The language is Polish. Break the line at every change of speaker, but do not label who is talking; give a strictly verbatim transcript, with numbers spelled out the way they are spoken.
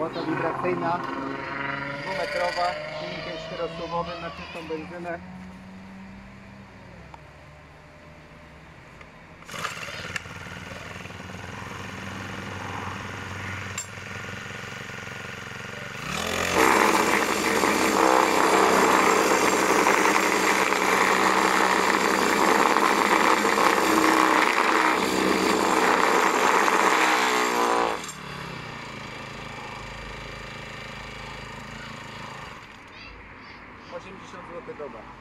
Łata wibracyjna, dwumetrowa, z silnikiem czterostłumowym na czystą benzynę. osiemdziesiąt złotych doba.